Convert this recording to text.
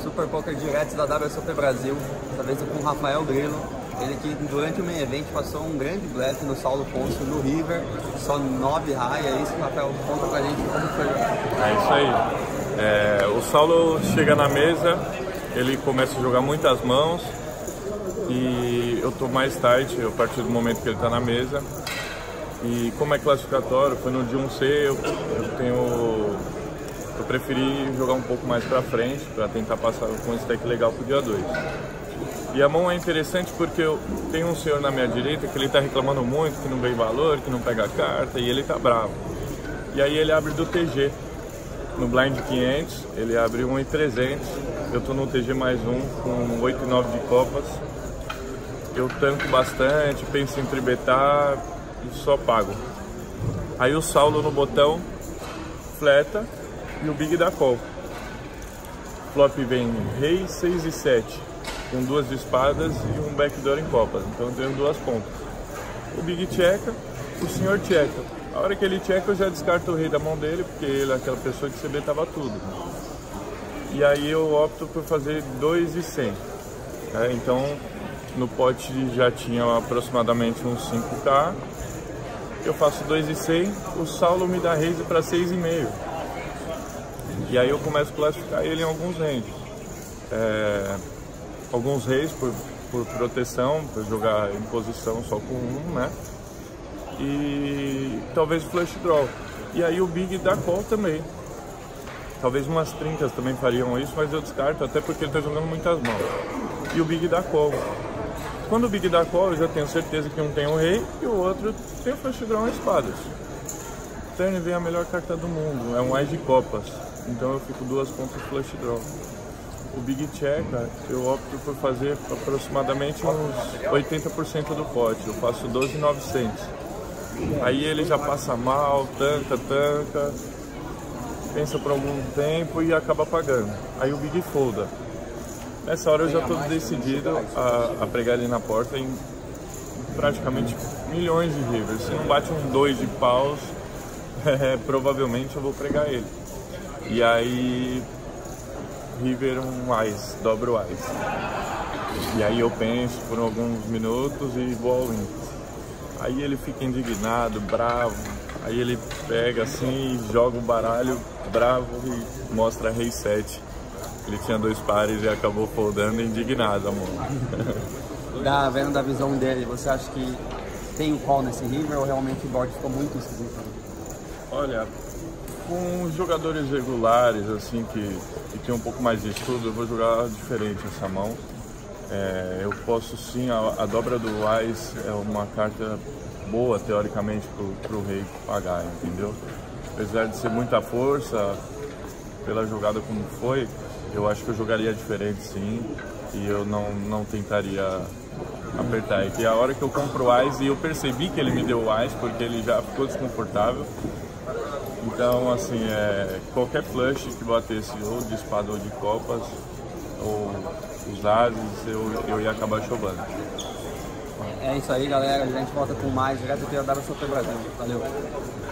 Super Poker direto da WSOP Brasil, dessa vez com o Rafael Grilo. Ele que durante o main event passou um grande blefe no Saulo Ponce no River, só 9 high. É isso que o Rafael conta pra gente como foi. É isso aí. O Saulo chega na mesa, ele começa a jogar muitas mãos e eu tô mais tight a partir do momento que ele tá na mesa. E como é classificatório, foi no dia 1C, eu preferi jogar um pouco mais pra frente para tentar passar com um stack legal pro dia 2. E a mão é interessante porque tem um senhor na minha direita que ele tá reclamando muito, que não vem valor, que não pega a carta, e ele tá bravo. E aí ele abre do TG. No blind 500, ele abre 1.300, eu tô no TG mais um, com 8 e 9 de copas. Eu tanco bastante, penso em tribetar e só pago. Aí o Saulo no botão, fleta e o Big dá call. Flop vem rei, 6 e 7, com 2 de espadas e um backdoor em copas, então eu tenho 2 pontas. O Big checa, o senhor checa. A hora que ele checa eu já descarto o rei da mão dele, porque ele é aquela pessoa que CBtava tudo. E aí eu opto por fazer 2 e 100. Então no pote já tinha aproximadamente uns 5k. Eu faço 2 e 100, o Saulo me dá raise para 6,5. E aí eu começo a classificar ele em alguns ranges. Alguns reis por proteção, para jogar em posição só com um, né? E talvez flush draw. E aí o Big dá call também. Talvez umas 30 também fariam isso, mas eu descarto, até porque ele está jogando muitas mãos. E o Big dá call. Quando o Big dá call, eu já tenho certeza que um tem um rei e o outro tem o flush draw em espadas. Turn vem a melhor carta do mundo, é um Ás de copas. Então eu fico 2 contra o flush draw. O Big checa, eu opto por fazer aproximadamente uns 80% do pote. Eu faço 12.900. Aí ele já passa mal, tanca, pensa por algum tempo e acaba pagando. Aí o Big folda. Nessa hora eu já estou decidido a pregar ele na porta em praticamente milhões de rivers. Se não bate uns 2 de paus, provavelmente eu vou pregar ele. E aí, river um Ás, dobro o Ás. E aí eu penso por alguns minutos e vou ao win. Aí ele fica indignado, bravo. Aí ele pega assim e joga o baralho bravo e mostra rei 7. Ele tinha 2 pares e acabou foldando indignado, amor. Vendo da visão dele, você acha que tem o call nesse river ou realmente o board ficou muito esquisito? Olha, com jogadores regulares, assim, que tem um pouco mais de estudo, eu vou jogar diferente essa mão. Eu posso sim, a dobra do Ás é uma carta boa, teoricamente, pro rei pagar, entendeu? Apesar de ser muita força, pela jogada como foi, eu acho que eu jogaria diferente sim, e eu não tentaria apertar. É que a hora que eu compro o Ás, e eu percebi que ele me deu o Ás, porque ele já ficou desconfortável. Então, assim, qualquer flush que batesse ou de espada ou de copas, ou os ases, eu ia acabar chovando. É isso aí, galera. A gente volta com mais direto aqui da WSOP Brasil. Valeu!